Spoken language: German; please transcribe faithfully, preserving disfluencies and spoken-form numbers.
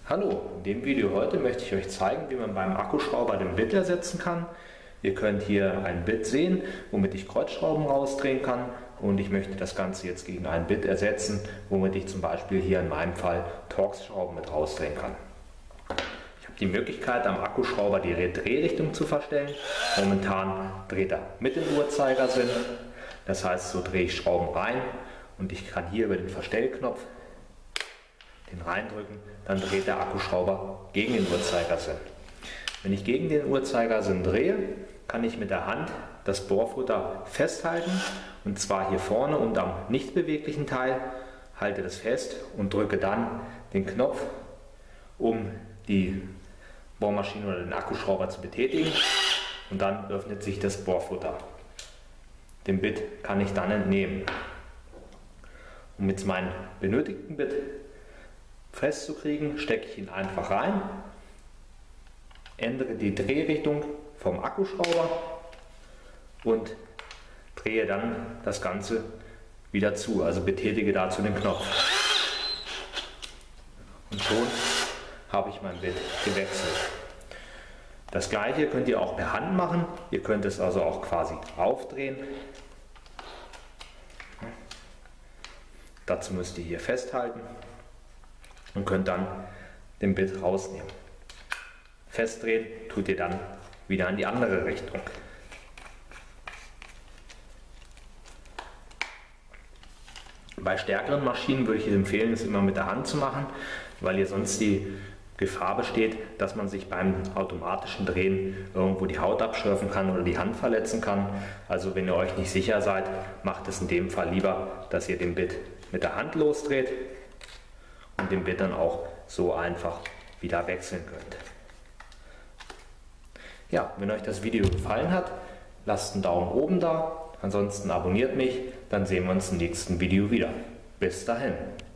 Hallo, in dem Video heute möchte ich euch zeigen, wie man beim Akkuschrauber den Bit ersetzen kann. Ihr könnt hier ein Bit sehen, womit ich Kreuzschrauben rausdrehen kann, und ich möchte das Ganze jetzt gegen ein Bit ersetzen, womit ich zum Beispiel hier in meinem Fall Torx-Schrauben mit rausdrehen kann. Ich habe die Möglichkeit, am Akkuschrauber die Drehrichtung zu verstellen. Momentan dreht er mit dem Uhrzeigersinn, das heißt, so drehe ich Schrauben rein und ich kann hier über den Verstellknopf den reindrücken, dann dreht der Akkuschrauber gegen den Uhrzeigersinn. Wenn ich gegen den Uhrzeigersinn drehe, kann ich mit der Hand das Bohrfutter festhalten, und zwar hier vorne und am nicht beweglichen Teil, halte das fest und drücke dann den Knopf, um die Bohrmaschine oder den Akkuschrauber zu betätigen, und dann öffnet sich das Bohrfutter. Den Bit kann ich dann entnehmen. Um jetzt meinen benötigten Bit festzukriegen, stecke ich ihn einfach rein, ändere die Drehrichtung vom Akkuschrauber und drehe dann das Ganze wieder zu, also betätige dazu den Knopf. Und schon habe ich mein Bit gewechselt. Das gleiche könnt ihr auch per Hand machen, ihr könnt es also auch quasi aufdrehen. Dazu müsst ihr hier festhalten und könnt dann den Bit rausnehmen. Festdrehen tut ihr dann wieder in die andere Richtung. Bei stärkeren Maschinen würde ich empfehlen, es immer mit der Hand zu machen, weil hier sonst die Gefahr besteht, dass man sich beim automatischen Drehen irgendwo die Haut abschürfen kann oder die Hand verletzen kann. Also wenn ihr euch nicht sicher seid, macht es in dem Fall lieber, dass ihr den Bit mit der Hand losdreht und den Bit dann auch so einfach wieder wechseln könnt. Ja, wenn euch das Video gefallen hat, lasst einen Daumen oben da, ansonsten abonniert mich, dann sehen wir uns im nächsten Video wieder. Bis dahin.